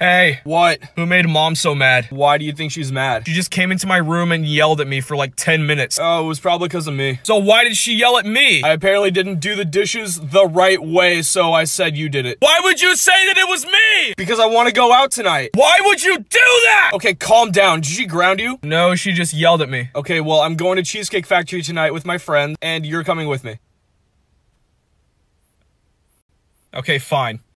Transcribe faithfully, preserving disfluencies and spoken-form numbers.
Hey. What? Who made mom so mad? Why do you think she's mad? She just came into my room and yelled at me for like ten minutes. Oh, it was probably because of me. So why did she yell at me? I apparently didn't do the dishes the right way, so I said you did it. Why would you say that it was me? Because I want to go out tonight. Why would you do that? Okay, calm down. Did she ground you? No, she just yelled at me. Okay, well, I'm going to Cheesecake Factory tonight with my friend, and you're coming with me. Okay, fine.